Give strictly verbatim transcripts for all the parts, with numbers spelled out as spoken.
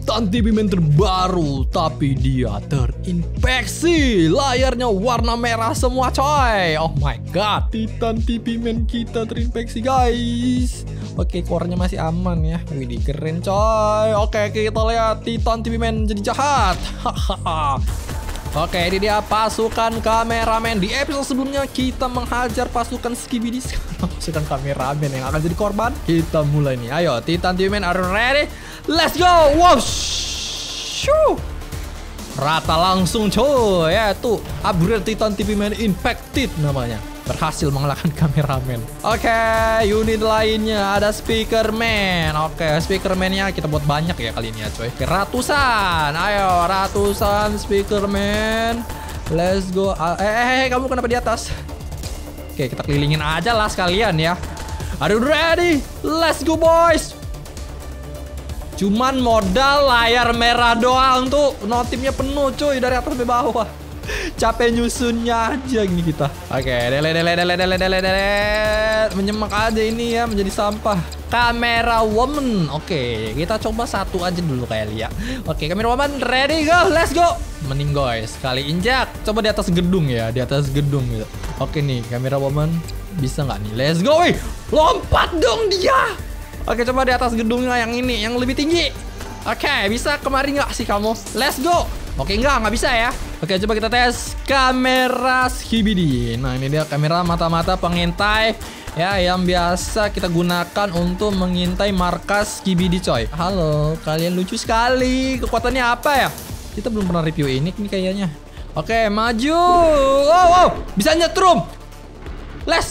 Titan T V Man terbaru, tapi dia terinfeksi. Layarnya warna merah semua coy. Oh my god, Titan T V Man kita terinfeksi guys. Oke, core-nya masih aman ya. Widih, keren coy. Oke, kita lihat Titan T V Man jadi jahat. Hahaha. Oke, ini dia pasukan kameramen. Di episode sebelumnya kita menghajar pasukan Skibidi. Sekarang pasukan kameramen yang akan jadi korban. Kita mulai nih. Ayo, Titan T V Man, are you ready? Let's go! Wow! Shoo! Rata langsung coy. Ya, tuh upgrade Titan T V Man Infected namanya. Berhasil mengalahkan kameramen. Oke, unit lainnya ada Speaker Man. Oke, Speaker Man-nya kita buat banyak ya kali ini ya coy. Ratusan. Ayo, ratusan Speaker Man. Let's go. Eh, eh, eh, kamu kenapa di atas? Oke, kita kelilingin aja lah sekalian ya. Are you ready? Let's go boys. Cuman modal layar merah doang tuh. Notifnya penuh cuy dari atas sampai bawah. Capek nyusunnya aja ini kita. Oke, dele dele dele dele dele dele. Menyemak aja ini ya menjadi sampah. Kamera woman. Oke, kita coba satu aja dulu kayak lihat. Oke, kamera woman ready go. Let's go. Mending guys, kali injak. Coba di atas gedung ya, di atas gedung gitu. Oke nih, kamera woman bisa nggak nih? Let's go. Wih, lompat dong dia. Oke, coba di atas gedungnya yang ini, yang lebih tinggi. Oke, bisa kemari nggak sih kamu? Let's go. Oke, enggak, nggak bisa ya. Oke, coba kita tes kamera Skibidi. Nah, ini dia kamera mata-mata pengintai ya, yang biasa kita gunakan untuk mengintai markas Skibidi coy. Halo, kalian lucu sekali. Kekuatannya apa ya? Kita belum pernah review ini nih kayaknya. Oke, maju. Oh, oh, bisa nyetrum. Les.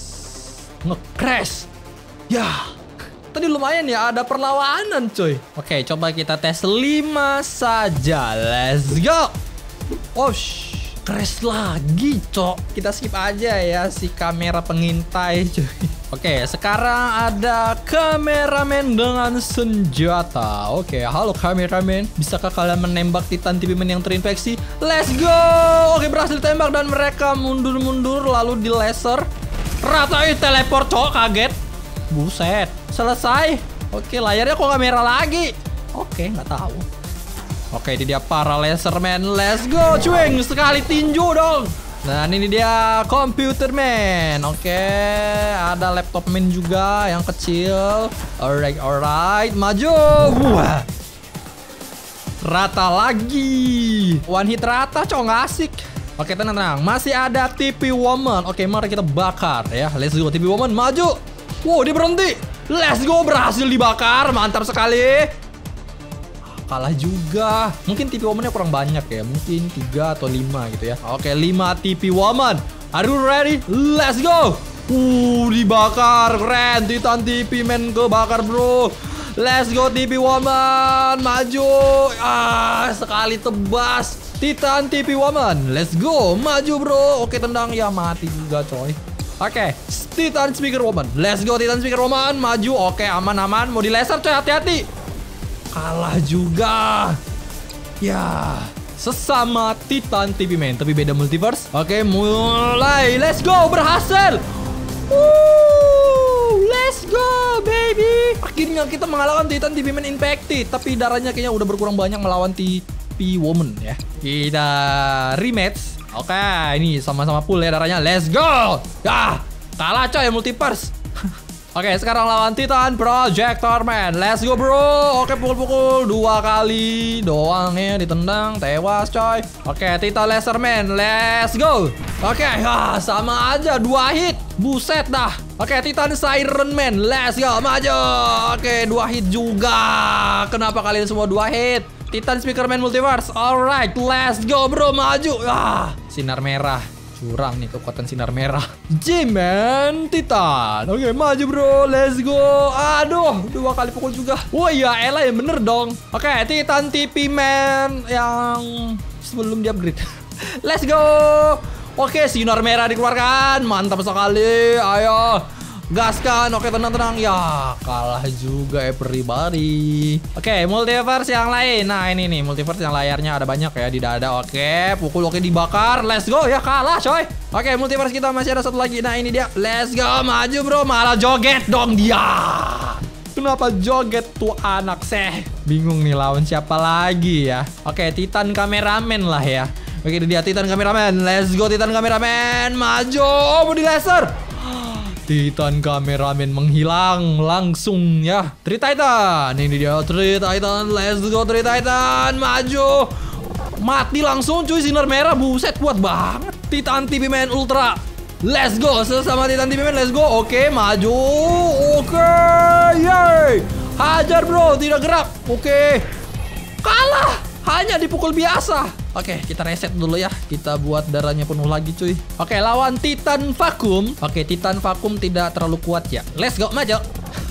Nge-crash. Ya. Tadi lumayan ya, ada perlawanan coy. Oke, coba kita tes lima saja. Let's go. Oh, shh, crash lagi cok. Kita skip aja ya si kamera pengintai coy. Oke, sekarang ada kameramen dengan senjata. Oke, halo kameramen. Bisakah kalian menembak Titan T V Man yang terinfeksi? Let's go. Oke, berhasil tembak dan mereka mundur-mundur lalu di laser. Ratain teleport cok, kaget. Buset, selesai. Oke, layarnya kok nggak merah lagi? Oke, nggak tahu. Oke, ini dia para laserman. Let's go, cuing. Sekali tinju dong. Dan ini dia computer man. Oke, ada laptop man juga yang kecil. Alright, alright. Maju. Wah. Rata lagi. One hit rata, cok, nggak asik. Oke, tenang, tenang. Masih ada T P Woman. Oke, mari kita bakar ya. Let's go, T P Woman. Maju. Wow, dia berhenti. Let's go, berhasil dibakar. Mantap sekali. Kalah juga. Mungkin T P Woman-nya kurang banyak ya. Mungkin tiga atau lima gitu ya. Oke, lima T P Woman. Are you ready? Let's go. Uh, dibakar. Keren. Titan T P Man kebakar bro. Let's go T P Woman. Maju. Ah, sekali tebas. Titan T P Woman. Let's go. Maju bro. Oke, tendang. Ya, mati juga coy. Oke, Titan Speaker Woman. Let's go Titan Speaker Woman. Maju. Oke, aman-aman. Mau di laser coy, hati-hati. Kalah juga. Ya, sesama Titan T V Man, tapi beda multiverse. Oke, mulai. Let's go, berhasil. Woo, let's go baby. Akhirnya kita mengalahkan Titan T V Man Infected. Tapi darahnya kayaknya udah berkurang banyak melawan T P Woman ya. Kita rematch. Oke, ini sama-sama full ya darahnya. Let's go. Ya, kalah coy multiverse. Oke, sekarang lawan Titan Projector Man. Let's go bro. Oke, pukul-pukul dua kali doang ya, ditendang, tewas coy. Oke, Titan Laser Man. Let's go. Oke, ya, sama aja dua hit. Buset dah. Oke, Titan Siren Man. Let's go, maju. Oke, dua hit juga. Kenapa kalian semua dua hit? Titan Speaker Man Multiverse. Alright, let's go bro, maju. Ah, sinar merah. Curang nih kekuatan sinar merah. G-Man Titan. Oke, maju bro, let's go. Aduh, dua kali pukul juga. Wah ya elah ya, bener dong. Oke, Titan T P Man yang sebelum di upgrade. Let's go. Oke, sinar merah dikeluarkan. Mantap sekali. Ayo, gaskan. Oke, tenang-tenang. Ya, kalah juga everybody. Oke, multiverse yang lain. Nah, ini nih multiverse yang layarnya ada banyak ya di dada. Oke, pukul oke dibakar. Let's go. Ya, kalah coy. Oke, multiverse kita masih ada satu lagi. Nah, ini dia. Let's go. Maju bro. Malah joget dong dia. Kenapa joget tuh anak seh? Bingung nih lawan siapa lagi ya. Oke, Titan Kameramen lah ya. Oke, ini dia Titan Kameramen. Let's go Titan Kameramen. Maju. Oh, mau di laser. Titan Kameramen menghilang langsung ya. Three Titan. Ini dia Three Titan. Let's go Three Titan. Maju. Mati langsung cuy, sinar merah. Buset, kuat banget. Titan T V Man Ultra. Let's go. Sesama Titan T V Man. Let's go. Oke, maju. Oke. Yeay. Hajar bro. Tidak gerak. Oke. Kalah. Hanya dipukul biasa. Oke, kita reset dulu ya. Kita buat darahnya penuh lagi cuy. Oke, lawan Titan Vakum. Oke, Titan Vakum tidak terlalu kuat ya. Let's go, maju.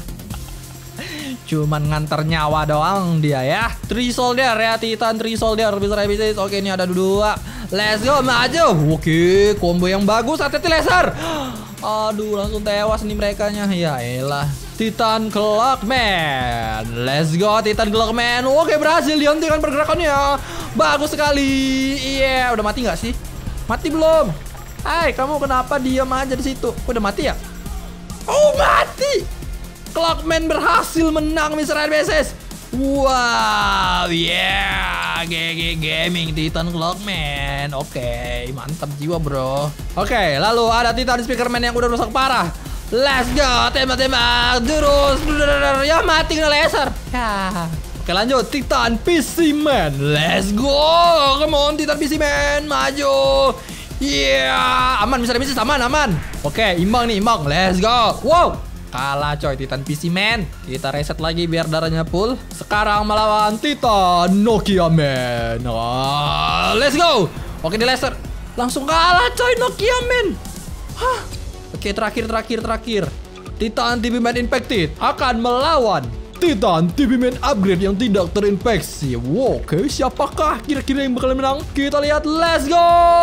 Cuman ngantar nyawa doang dia ya. Three Soldier ya, Titan Three Soldier. Bisa bisnis. Oke, ini ada dua. Let's go, maju. Oke, combo yang bagus. Hati-hati laser. Aduh, langsung tewas nih merekanya. Ya elah. Titan Clockman. Let's go Titan Clockman. Oke, berhasil dihentikan pergerakannya. Bagus sekali. Iya, yeah. Udah mati nggak sih? Mati belum? Hai, kamu kenapa diam aja di situ? Udah mati ya? Oh, mati. Clockman berhasil menang mister R B S S. Wow, yeah. G G Gaming Titan Clockman. Oke, mantap jiwa, bro. Oke, lalu ada Titan Speakerman yang udah rusak parah. Let's go, tembak-tembak terus. Ya mati kena laser. Ya. Oke, lanjut Titan P C Man. Let's go. Come on Titan P C Man, maju. Iya, yeah. Aman bisa bisnis, aman aman. Oke, imbang nih, imbang. Let's go. Wow. Kalah coy Titan P C Man. Kita reset lagi biar darahnya full. Sekarang melawan Titan Nokia Man. Oh, let's go. Oke, di laser. Langsung kalah coy Nokia Man. Hah. Oke, terakhir, terakhir, terakhir. Titan T V Man Infected akan melawan Titan T V Man Upgrade yang tidak terinfeksi. Wow, oke, siapakah kira-kira yang bakal menang? Kita lihat, let's go!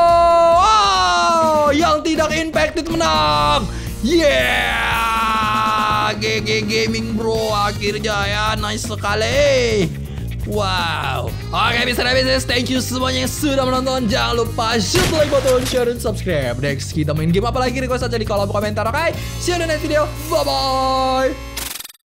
Oh, yang tidak infected menang! Yeah! G G Gaming bro, akhirnya ya, nice sekali. Wow. Oke, bisa habis. Thank you semuanya yang sudah menonton. Jangan lupa shoot like button, share dan subscribe. Next kita main game apa lagi? Request aja di kolom komentar. Oke, see you in the next video. Bye bye.